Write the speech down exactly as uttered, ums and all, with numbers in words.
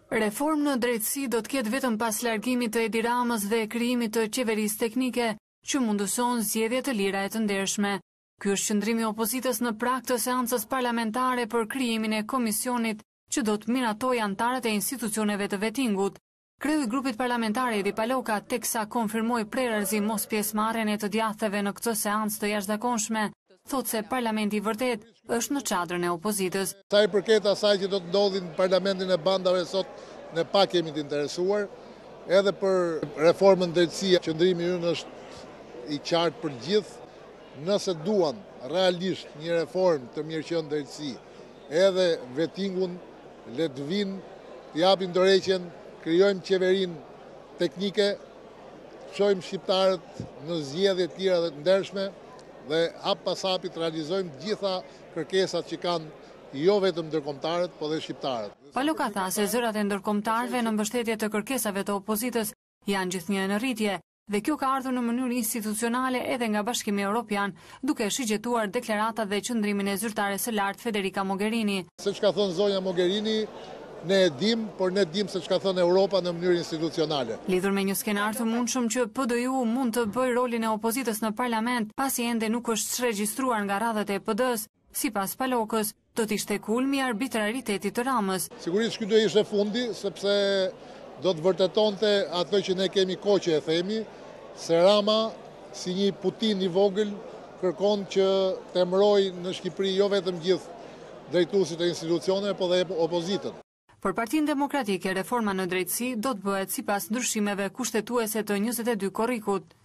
Reformë në drejtësi do të ketë vetëm pas largimit të Edi Ramës dhe krijimit të qeverisë teknike që mundëson zgjedhje të lira e të ndershme. Ky është qëndrimi i opozitës në prag të seancës parlamentare për krijimin e komisionit që do të miratojë anëtarët e institucioneve të vettingut. Kreu i grupit parlamentar Edi Paloka, teksa konfirmoi prerëzi mos pjesëmarrjen e të djathtëve në këtë seancë të jashtëzakonshme, thotë se parlamenti i vërtet është në çadrën e opozitës. Sa i përket asaj që do të ndodhin në parlamentin e bandave sot, ne pak jemi të interesuar, edhe për reformën drejtësie, qëndrimi ynë është i qartë për gjithë. Nëse duan realisht një reformë të mirëqenë drejtësi, edhe vettingun le të vinë, të japin dorëheqjen, krijojmë qeverinë teknike, çojmë shqiptarët në zgjedhje të tjera dhe të ndershme dhe hap pas hapi të realizojmë të gjitha kërkesat që kanë jo vetëm ndërkombëtarët, por dhe shqiptarët. Paloka tha se zërat e ndërkombëtarëve në mbështetje të kërkesave të opozitës janë gjithnjë në rritje. Dhe kjo ka ardhur në mënyrë institucionale edhe nga Bashkimi Evropian, duke shigjetuar deklaratat dhe qëndrimin e zyrtares së lartë Federica Mogherini. Se çka thon zonja Mogherini, ne e dim, por ne dim se çka thon Europa në mënyrë institucionale. Lidhur me një skenar të mundshëm që P D U mund të bëjë rolin e opozitës në parlament, pasi ende nuk është regjistruar nga radhët e P D-s, sipas Palokës, do të ishte kulmi i arbitraritetit të Ramës. Sigurisht ky do ishte fundi, sepse do të vërtetonte ato që ne kemi kohë që e themi, se Rama, si një Putin i vogël, kërkon që të emëroj në Shqipëri jo vetëm gjithë drejtuesit e institucioneve, por dhe opozitën. Për Partinë Demokratike, reforma në drejtësi do të bëhet sipas ndryshimeve kushtetuese të njëzet e dy korrikut.